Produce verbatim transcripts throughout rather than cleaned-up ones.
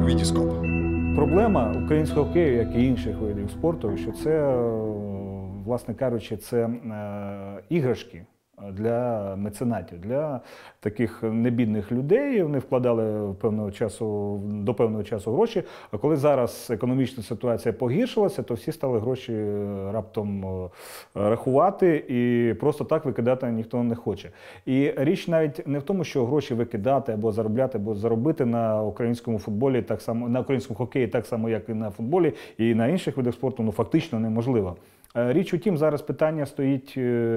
Вітіскоп. Проблема українського хокею, як і інших видів спорту, що це, власне кажучи, це іграшки для меценатів, для таких небідних людей. Вони вкладали певного часу, до певного часу гроші, а коли зараз економічна ситуація погіршилася, то всі стали гроші раптом рахувати і просто так викидати ніхто не хоче. І річ навіть не в тому, що гроші викидати або заробляти, або заробити на українському футболі, так само, на українському хокеї так само, як і на футболі, і на інших видах спорту, ну фактично неможливо. Річ у тім, зараз питання стоїть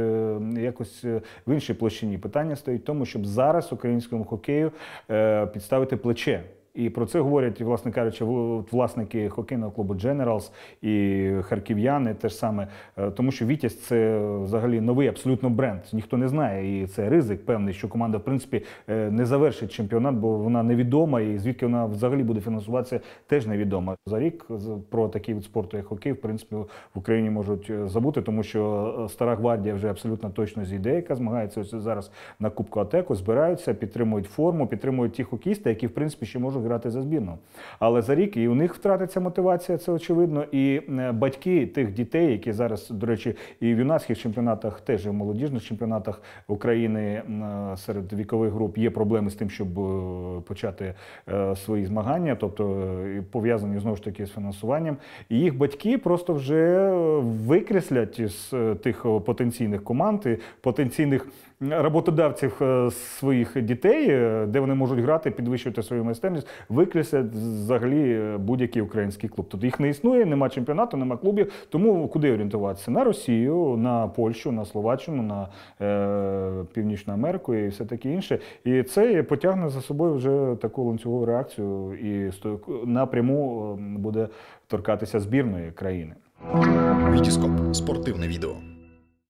якось в іншій площині. Питання стоїть в тому, щоб зараз українському хокею підставити плече. І про це говорять, власне кажучи, власники хокейного клубу Generals і харків'яни теж саме. Тому що Вітязь – це взагалі новий абсолютно бренд. Ніхто не знає, і це ризик певний, що команда, в принципі, не завершить чемпіонат, бо вона невідома, і звідки вона взагалі буде фінансуватися, теж невідомо. За рік про такий вид спорту, як хокей, в принципі, в Україні можуть забути, тому що Стара Гвардія вже абсолютно точно зійде, яка змагається ось зараз на Кубку АТЕКу, збираються, підтримують форму, підтримують ті хокеїсти, які, в принципі, ще можуть грати за збірну. Але за рік і у них втратиться мотивація, це очевидно, і батьки тих дітей, які зараз, до речі, і в юнацьких чемпіонатах, теж і в молодіжних чемпіонатах України серед вікових груп є проблеми з тим, щоб почати свої змагання, тобто пов'язані знову ж таки з фінансуванням. І їх батьки просто вже викреслять з тих потенційних команд, потенційних роботодавців своїх дітей, де вони можуть грати, підвищувати свою майстерність, викреслять взагалі будь-який український клуб. Тобто їх не існує, нема чемпіонату, нема клубів, тому куди орієнтуватися? На Росію, на Польщу, на Словаччину, на е, Північну Америку і все таке інше. І це потягне за собою вже таку ланцюгову реакцію і напряму буде торкатися збірної країни. Вітіскоп. Спортивне відео.